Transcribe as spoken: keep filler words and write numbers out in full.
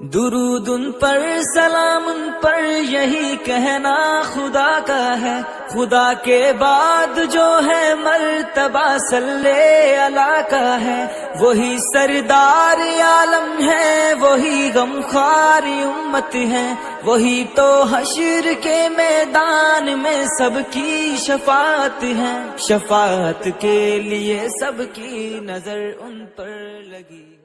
दुरूद उन पर सलाम उन पर यही कहना खुदा का है। खुदा के बाद जो है मर्तबा सल्ले अला का है। वही सरदार आलम है, वही गमखारी उम्मत है। वही तो हश्र के मैदान में सबकी शफाअत है। शफाअत के लिए सबकी नजर उन पर लगी।